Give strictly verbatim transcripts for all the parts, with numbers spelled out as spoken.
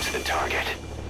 That's the target.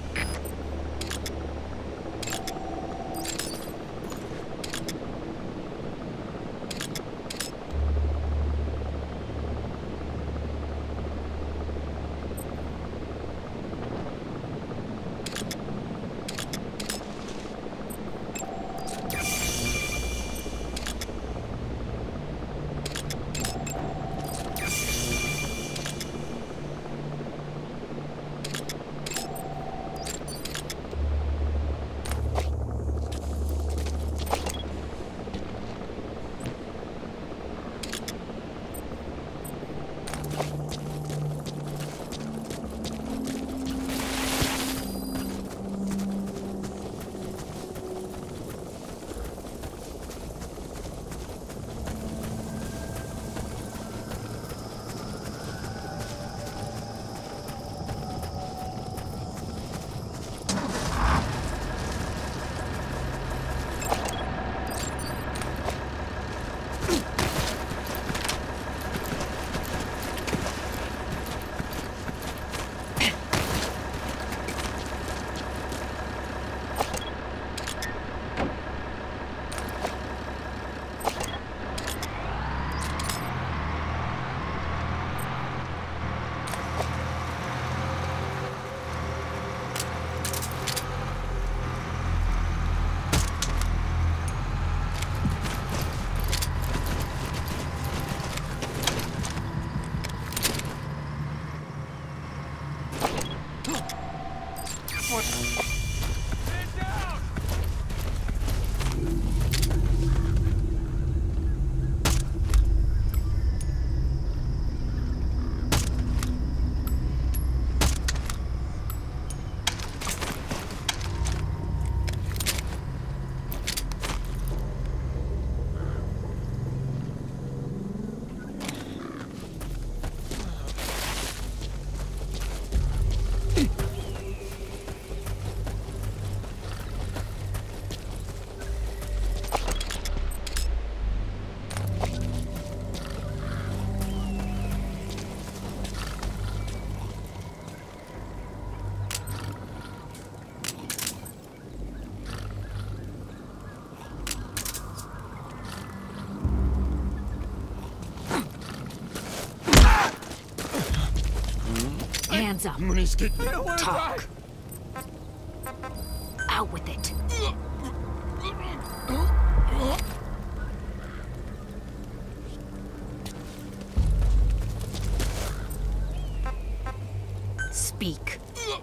Hands up. Talk. Out with it. Speak.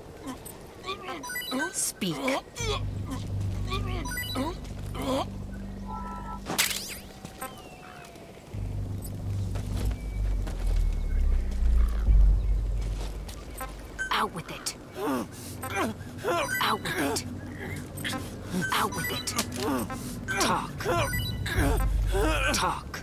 Speak. Out with it. Out with it. Out with it. Talk. Talk.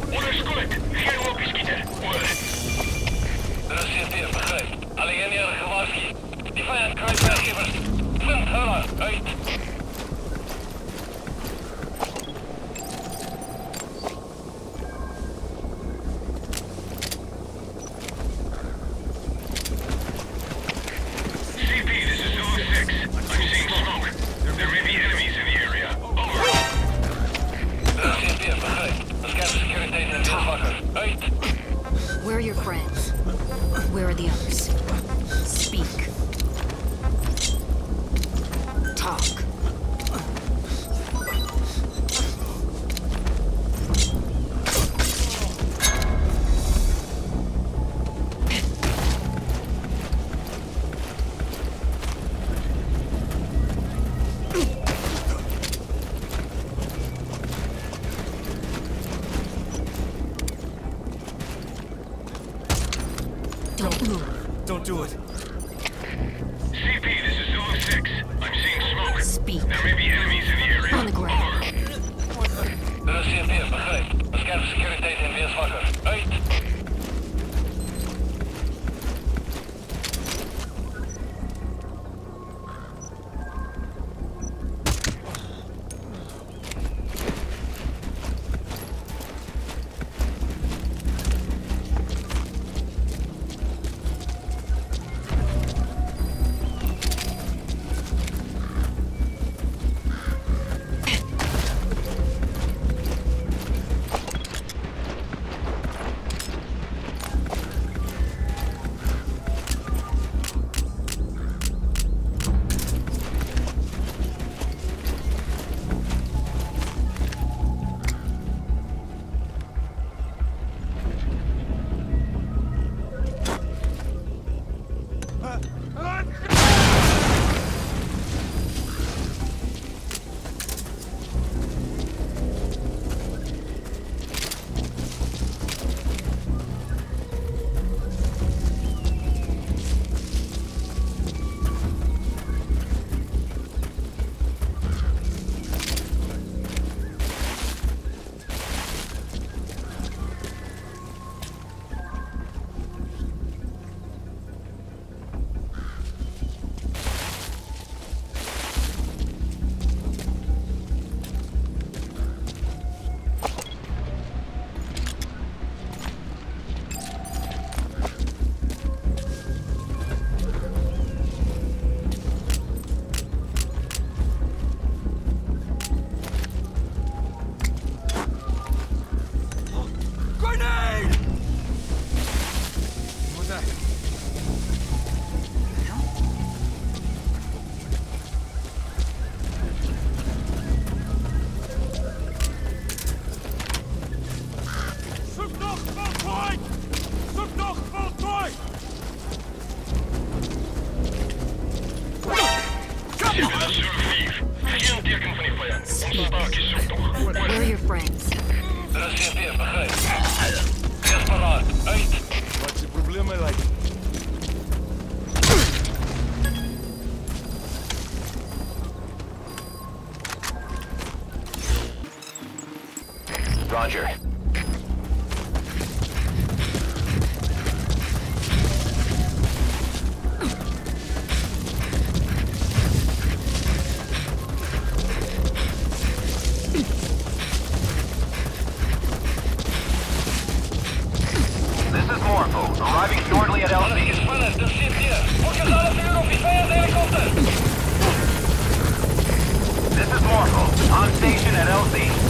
Onderscoot. Geen loopjeschieten. Oor. Er is C P F, begrijp. Alleen jaren gewaarschuwd. Die vijand krijgt werkgevers. Vent, hela, uit. C P, this is Zulu six. I'm seeing smoke. There may be enemies in the area. Over. Er is C P F, begrijp. Dat is security en weerwakker. Uit. Where are your friends? Where are the others? Speak. Talk. Don't move. Don't do it. C P, this is Zulu six. I'm seeing smoke. Speak. There may be enemies in the area. On the ground. Over. Er is C P F, begrijp. Dat is security en weerwakker. Uit. Where are your friends? Er is C P F, begrijp. Wees paraat. Uit. Wat is je probleem, my like? Roger. Arriving shortly at L C. Alles gespannen, de C P F. Focus alle vuur op die vijandshelikopter. This is Morpho, on station at L C.